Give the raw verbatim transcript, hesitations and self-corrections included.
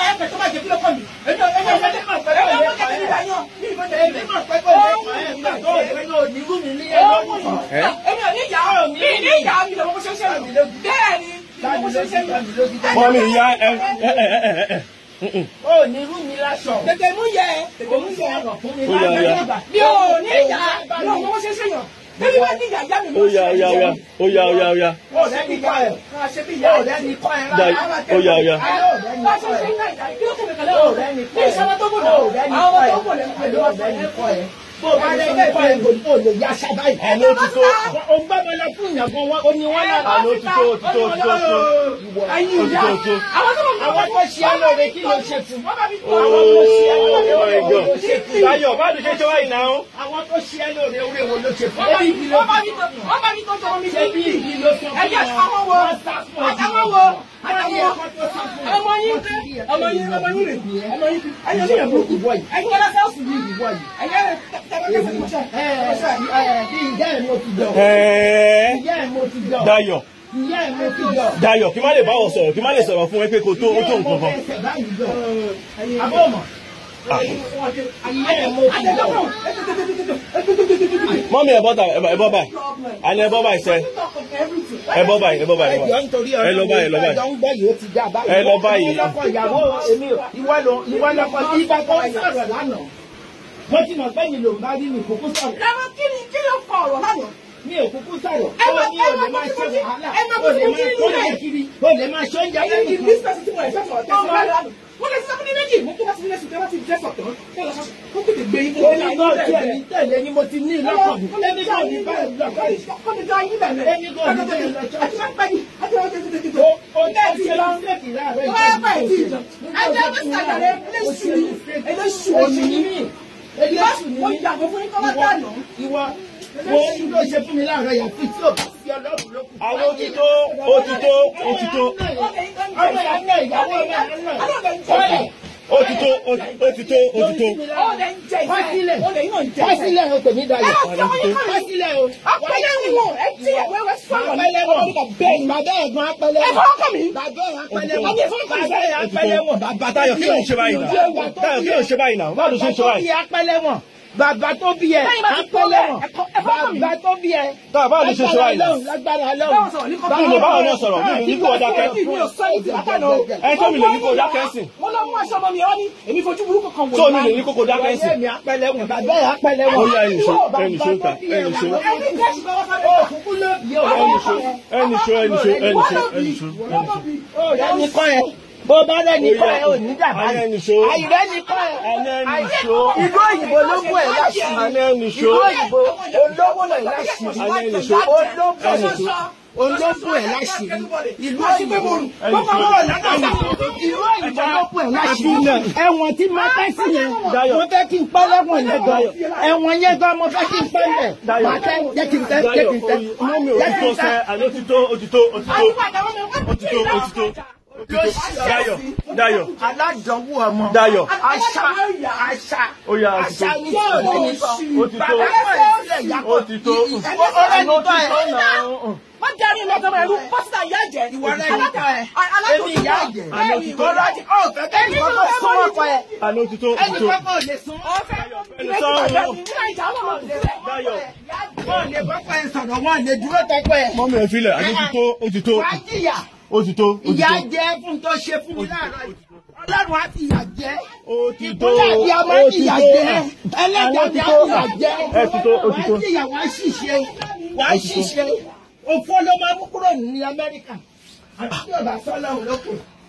ẹ pẹ̀ tó máa jẹ kí ló kọ́ mi. Èmi ò èmi ò fẹ́ mọ̀ pẹ́ kọ́ ẹ̀ kọ́ ẹ̀ èmi mọ̀ pẹ́ kọ́ ẹ̀ kọ́ ẹ̀ nígbà tó èmi ò ní irú mi ní ẹ̀ lọ́wọ́. Èmi ò ní ìyá mi ní ìyá mi lọ́wọ́ bó ṣe ṣe mi lójú. Bẹ́ẹ̀ ni bó ṣe ṣe mi lójú. Mọ́mí ìyá ẹ ẹ ẹ ẹ ẹ. O ní irú mi láṣọ. Tètè mú yẹ tètè mú yẹ ọ̀rọ̀ fún mi lágbàá. Mi ò ní ìyá mi ò mọ̀ bó ṣe ṣe yàn. Bébí wá ní ìyá ìyá mi ló ṣe. Oya oya oya oya oya oya. O rẹ̀ ní kọ́ ẹ̀. Ṣé bí ìyá rẹ̀ ní kọ́ ẹ̀ rárá? Oya oya. Bá ṣe ṣe ń gbà ìjà kí ló kún mi kálẹ̀ o rẹ̀ ní kọ́ ẹ̀. Ní ìṣẹ́wọ́n tó bọ̀ náà. Àwọn tó bọ̀ lẹ́nu kọ́ ẹ̀. Bó o bá lè kọ́ ẹ̀ kò lè yá ṣábà yìí. Ẹ ló ti tó. O ń gbàgbọ́ lọ fún ìyàgbọ́n wọn, o ní wọn náà. Ẹ ló ti tó ti tó ti tó ti tó. Ẹyin ìyá. Àwọn tó àwọn tó ṣe é lóore kí ló ṣe fún. Wọ́n bá mi kọ́ Oh àwọn tó ṣe é lóore my God. ló ṣe fún. Táyọ̀ bá ti ṣe ṣe wáyìí náà. Àwọn tó ṣe é lóore orí wo ló ṣe fún. Wọ́n bá mi wọ́n bá mi tó wọ́n bá mi tó jọ mi Ṣé bí ìdí ló sọ fún wọn? ẹ̀jẹ̀ àwọn wo àtàwọn wo àtàwọn ọmọ yín ọmọ yín ọmọ yín rè ọmọ yín ẹ̀yẹ ní ìyàwó ìwọ yìí ẹ̀yẹ wọlé sẹ́ọ̀sì yìí ìwọ yìí ẹ̀yẹ ìyá ẹ̀ mo ti jọ. Ẹ̀ẹ́ Ìyá ẹ̀ mo ti jọ. Dayọ̀ Ìyá ẹ̀ mo ti jọ. Dayọ̀ kí má lè bá ọ sọ̀rọ̀ kí má lè sọ̀rọ̀ fún ẹ pé kò tó ó tó nǹkan kan. Àbọ̀mọ̀. Ìyá ẹ̀ mo ti jọ. Mọ́mí ẹ bọ́ ta ẹ bọ́ báyìí. Àní ẹ bọ́ báyìí sẹ́. Ẹ bọ́ báyìí ẹ bọ́ báyìí. Ẹjọ́ nítorí Ẹ lọ báyìí ẹ lọ báyìí. ẹjọ́ ń gbọ́ yìí ó ti já báyìí. Ẹ lọ báyìí. Ìwọ lọ́kọ ìyàwó èmi ò ìwọ lọ ìwọ lọ́kọ ìgbà tó ń sọ̀rọ̀ lánàá. Mo ti mọ̀ pé yìí ló ń bá rí mi kúkú sọ̀rọ̀. lẹ́wọ̀n kí ni kí ló fọ ọ̀rọ̀ lánàá. Mi ò kúkú sọ̀rọ̀. Ẹ máa Ó ní o lè máa ṣe wàhálà. O lè máa tó lè kiri. O lè máa ṣe oúnjẹ ẹ̀yin kì í lẹ́yìn bí kan. sẹ́sì tí mo ẹ̀fẹ́ sọ̀rọ̀ tẹ̀sí lánàá. wọ́n lè sọ fún mi méjì mo tó bá ti fi lẹ́sùn tẹ́wọ́ ti jẹ́ sọ̀tàn kí lọ sọ kó tètè gbé yín Omi náà tí ẹ̀ ní tẹ̀lé ni mo ti ní lọ́kàn. Ẹni kò ní báyìí lọ́kàn yìí. kọ́ni jọ ayé bẹ̀rẹ̀ Ẹni kò ní báyìí lọ́kàn àti máa ń pẹ́ yìí àti máa ń tètè tètè O o ní ẹ̀sìn ṣe mistake láàárọ̀ wọ́n yẹ báyìí tí ìjọ ẹjẹ bá sàgbàrẹ eléṣù ni eléṣù Oṣù ni mí. Eléṣù ni wọ́n mí. yàgò fún yín kọ́lá dànù. Ìwọ wo ní ló ṣe fún mi láàárọ̀ yà fi tí ò bá sí ọlọ́run ló kù. Àwọn ó ti tó ó ti tó ó ti tó Ọmọ ìyá náà ìyàwó ọmọ ìyá náà. ó ti tó ó ti tó ó ti tó. Fásílẹ̀ Fásílẹ̀ o tèmi dayọ̀. Fásílẹ̀ o. Apẹlẹ wọn ẹ ti ẹwẹ wẹ sọ̀rọ̀ Apẹlẹ wọn. Bàbá ẹ̀gbọ́n apẹlẹ ẹ wọn. fọwọ́ kàn mí. Bàbá apẹlẹ wọn. Bàbá apẹlẹ wọn. Bàbá Táyọ̀ kí ló ń ṣe báyìí náà? Táyọ̀ kí ló ń ṣe báyìí náà? Báwo ló ṣe ń ṣe báyìí? apẹlẹ wọn. Bàbá tó bí ẹ apẹlẹ wọn. Bàbá tó bí ẹ. Táyọ̀ báwo ló ṣe ń ṣe báyìí náà? Lágbára lọ́wọ́. Kí ló báwo náà sọ̀rọ̀? Mi ò ní kó o dákẹ́. Ẹ tó mi lè ní kó o dákẹ́ sìn. mo lọ mú aṣọ ọmọ mi ọ ní èmi fojú burúkú kan wò Tó mi lè ní kó o dákẹ́ sìn. Bàbá apẹlẹ wọn. Bàbá apẹlẹ wọn. Ó yá ẹnì ṣó ẹnì ṣó ta ẹnì ṣó. ẹni kẹ́sì bá wọ́n fẹ́ Òkùnkùn ló bí ọ. Ẹnì ṣó ẹnì ṣó ẹnì ṣó ẹnì ṣó ẹnì ṣó ẹnì ṣó. Ẹni kọ́ ẹ. Bó bá rẹ́ni kọ́ ẹ ò ní dàbá. Àní ẹnì ṣó. Àìrẹ́ni kọ́ ẹ. Àní ẹnì ṣó. Ìlú òyìnbó ló mú ẹ láṣìírí. Àní ẹnì ṣó. Ìlú òyìnbó olówó lọ láṣìírí. Àní ẹnì ṣó. Olówó Ẹnì ṣó. olówó ẹ láṣìírí. Ìlú òyìnbó bọ́bá wọ̀ látàkà. Ìlú òyìnbó ló mú ẹ láṣìírí. Ẹ̀wọ̀n tí mo fẹ́ sí yẹn. Mo fẹ́ kí n pẹ́ lẹ́wọ̀n yẹn gan. Ẹ̀wọ̀n yẹn gan mo fẹ́ kí n pẹ́ lẹ̀. Màá tẹ́ jẹ́ kí n tẹ́ jẹ́ kí n tẹ́. Mọ́mí ò ti tó sẹ́, àní ó ti tó ó ti tó ó ti tó ó ti tó ó ti tó. Dayọ̀ Dayọ̀ Aládánwò ọmọ. Dayọ̀ Àṣà àṣà ó yá ó ti tó àṣà ní tí ò ní sọ. ó ti tó ó ti tó Ọ̀rẹ́ mi tọ́ ẹ. wọ́n jẹ́ ní lọ́tọ́ ẹ̀rú pásítà ìyá ẹ̀jẹ̀. Ìwọ rẹ̀ ní tọ́ ẹ. Èmi ìyá ẹ̀jẹ̀. Àní ó ti tó Ọ̀rọ̀ àti ọ̀fẹ́ kẹ́ni kọ́kọ́ súnmọ́ ọkọ ẹ. àní ó ti tó ó ti Ẹni tó. kọ́kọ́ ò lè sún. Ẹni sọ̀rọ̀ Wọ́n lè kọ́kọ́ ẹ sọ̀rọ̀ wọ́n lè dúró tọ́kọ́ ẹ. Mọ́mí ẹ̀ filẹ̀ àní ó ti tó ó ti tó Wàá jìyà. ó ti tó ó ti Ìyá tó. jẹ́ fún tó ṣe fún mi láàárọ̀ yìí. Ọlọ́run á ti yà jẹ́. Ó ti tó Ìpínlẹ̀ àti àmọ́ ó ti ìyà tó. jẹ́. Ẹlẹ́dàá ni á ti yà jẹ́. Ẹ ti tó ó ti tó. Wàá jìyà wàá ṣìṣe. Wàá ṣìṣe. Òfò ló máa mú kúrò ní Amẹ́ríkà. Àti tí ò bá sọ́lọ́run lókè.